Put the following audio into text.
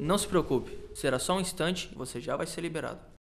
Não se preocupe, será só um instante e você já vai ser liberado.